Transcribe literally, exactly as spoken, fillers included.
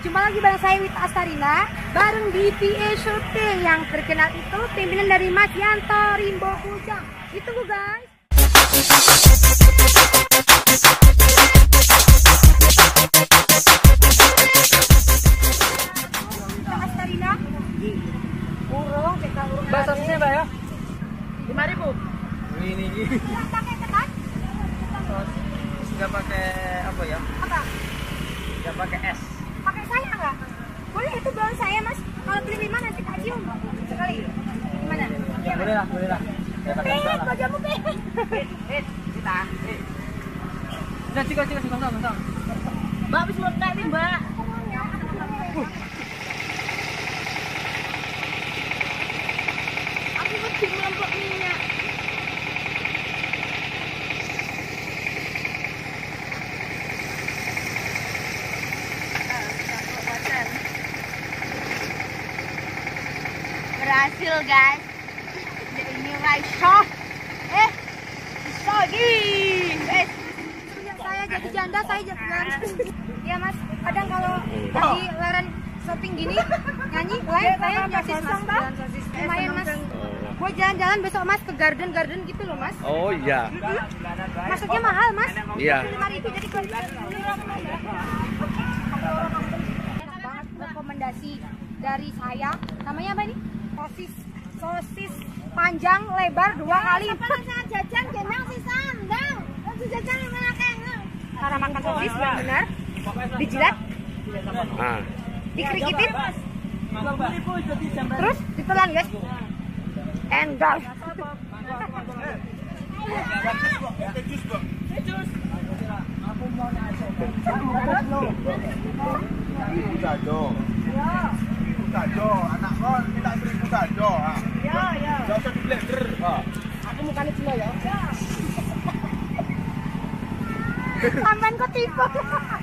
Jumpa lagi bareng saya Wita Astarina, bareng di P A Shooting. Yang terkenal itu pimpinan dari Mas Yanto Rimbo Kujang. Itu guys. Astarina. Urung, kita urung. Basosnya Mbak ya? lima ribu. Ini ini. Yang pakai ketan? Enggak pakai apa ya? Apa? Enggak pakai es. Pakai saya enggak? Boleh, itu belum saya Mas. Kalau beli lima nanti tak cium sekali. Gimana? Ya, boleh lah, boleh lah. Ya pakai es lah. Bajamu peh. Eh, kita. Eh. Nah, cika cika cika sama sama. Mbak habis mau diving, Mbak. Aku mesti melempok minyak. Berhasil guys. Ini Raisha. Eh, bisa lagi. Eh, semenjak saya jadi janda saya jadi. Ya Mas, kadang kalau lagi leren shopping gini nyanyi live saya ngasih mas. Lumayan Mas. Gue jalan-jalan besok Mas ke garden-garden gitu loh Mas. Oh iya. Masuknya mahal Mas. Iya. lima ribu jadi enak banget rekomendasi dari saya. Namanya apa ini? Sosis. Sosis panjang lebar dua kali. Apa sangat jajan gendang sih sandang. Sosis jajan mana kayaknya. Cara makan sosis yang benar. Dijilat. Ah. Dikerikitin. Terus ditelan guys. Endol. Ibu Tajo. Ibu Tajo, anak kon minta seribu Tajo. Ya, ya. Enggak usah di blender. Aku mukanya Cina ya. Sampean kok tipe.